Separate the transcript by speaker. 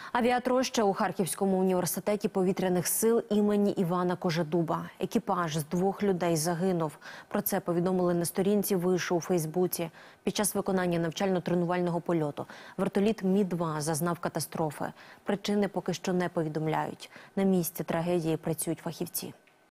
Speaker 1: Авіатроща у Харківському університеті повітряних сил імені Івана Кожедуба. Екіпаж з 2 людей загинув. Про це повідомили на сторінці вишу у Фейсбуці. Під час виконання навчально-тренувального польоту вертоліт Мі-2 зазнав катастрофи. Причини поки що не повідомляють. На місці трагедії працюють фахівці.